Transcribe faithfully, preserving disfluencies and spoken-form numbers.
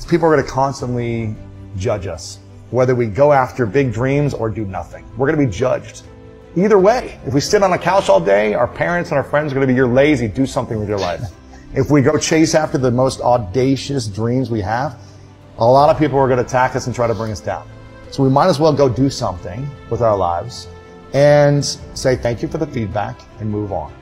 People are going to constantly judge us, whether we go after big dreams or do nothing. We're going to be judged. Either way, if we sit on a couch all day, our parents and our friends are going to be, you're lazy, do something with your life. If we go chase after the most audacious dreams we have, a lot of people are going to attack us and try to bring us down. So we might as well go do something with our lives and say thank you for the feedback and move on.